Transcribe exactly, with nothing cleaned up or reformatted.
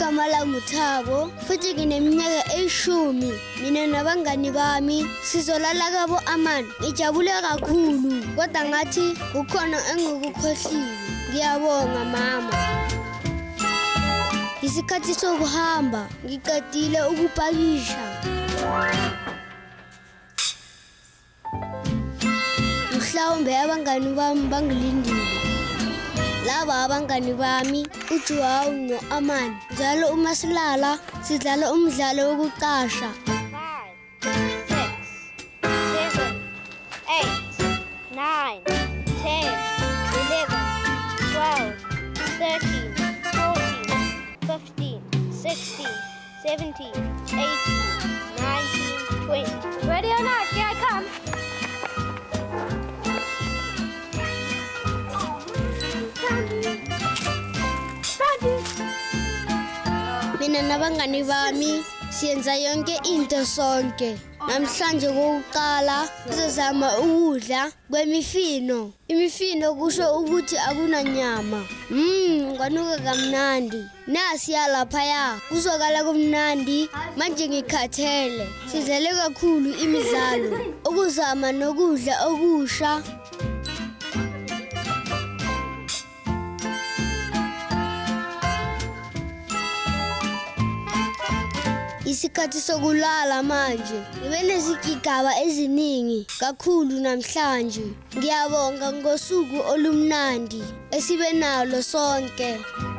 Igama lami Thabo futhi ngineminyaka eyishumi. Mina nabangani bami sizolala kabo amani. Ngijabule kakhulu kodwa ngathi kukhona engikukhohliwe. Ngiyabonga mama. Isikhathi sokuhamba ngiqedile ukupakisha. Mhlawumbe abangani bami bangilindile. Laba abangani bami uJuwawu noAmani. Njalo uma silala sidlala umdlalo wokuqasha. nine, ten, eleven, twelve, thirteen, fourteen, fifteen, sixteen, seventeen, eighteen, nineteen, twenty. Ready or not? Here I come. Mina nabangani bami siyenza yonke into sonke. Namhlanje kokuqala sizama ukudla kwemifino. Imifino kusho ukuthi akunanyama. Mm, kwanuka kamnandi. Nasi yalapha ya. Kuzokala kumnandi manje ngikhathele. Sidlale kakhulu imidlalo. Ukuzama nokudla okusha. Isikhathi sokulala manje. Ngibe nezigigaba eziningi kakhulu namhlanje. Ngiyabonga ngosuku olumnandi esibe nalo sonke.